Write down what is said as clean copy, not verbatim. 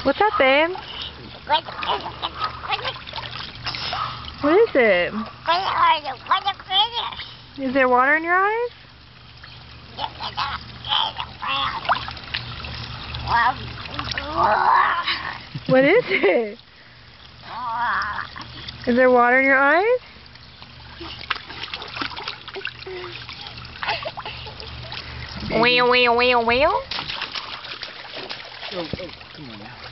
What's up, babe? What is it? Is there water in your eyes? What is it? Is there water in your eyes? Wheel, wheel, wheel, wheel. Oh, come on now.